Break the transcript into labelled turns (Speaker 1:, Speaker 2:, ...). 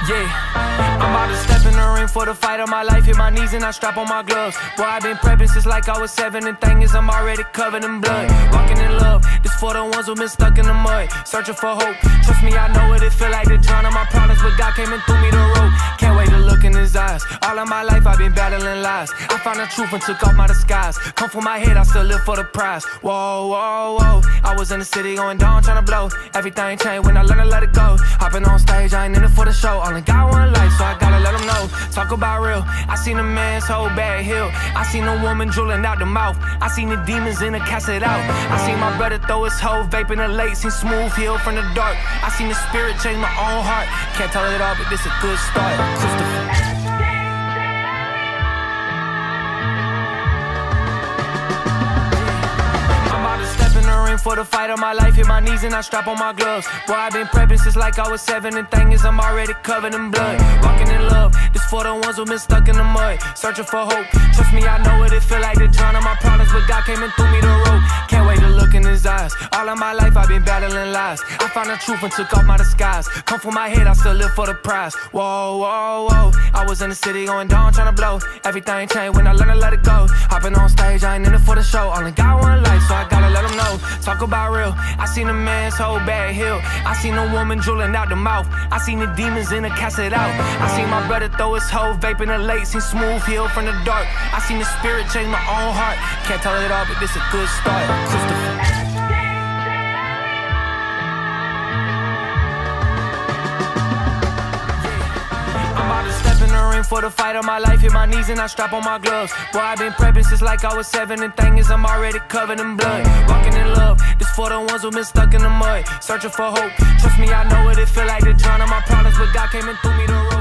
Speaker 1: Yeah, I'm about to step in the ring for the fight of my life. Hit my knees and I strap on my gloves. Boy, I've been prepping since like I was 7. And thing is, I'm already covered in blood. Walking in love, this for the ones who been stuck in the mud, searching for hope. Trust me, I know what it feel like to drown in my problems, but God came and threw me the rope. Can't wait to look in his eyes. All of my life I've been battling lies. I found the truth and took off my disguise. Come from my head, I still live for the prize. Whoa, whoa, whoa. I was in the city going down, trying to blow. Everything changed when I learned to let it go. Hopping on stage, I ain't in it for the show. Only got one life, so I gotta let them know. Talk about real. I seen a man's whole bad hill. I seen a woman drooling out the mouth. I seen the demons in her cast it out. I seen my brother throw his hoe vaping the late. Seen smooth heal from the dark. I seen the spirit change my own heart. Can't tell it all, but this a good start. Christopher. For the fight of my life, hit my knees and I strap on my gloves. Boy, I've been prepping since like I was 7. And thing is, I'm already covered in blood. Walking in love, this for the ones who been stuck in the mud, searching for hope. Trust me, I know what it feel like to drown in my problems, but God came and threw me the rope. Can't wait to look in his eyes. All of my life I've been battling lies. I found the truth and took off my disguise. Come from my head, I still live for the prize. Whoa, whoa, whoa. I was in the city going down, trying to blow. Everything changed when I learned to let it go. Hopping on stage, I ain't in it for the show. Only got one life, so I gotta let them know. Talk about real. I seen a man's whole bad hill. I seen a woman drooling out the mouth. I seen the demons in her cast it out. I seen my brother throw his hoe vaping the late. Seen smooth heal from the dark. I seen the spirit change my own heart. Can't tell it all, but this a good start. Christopher. For the fight of my life, hit my knees and I strap on my gloves. Boy, I've been prepping since like I was 7. And thing is, I'm already covered in blood. Walking in love, this for the ones who been stuck in the mud, searching for hope. Trust me, I know what it feel like to drown in my problems, but God came and threw me the rope.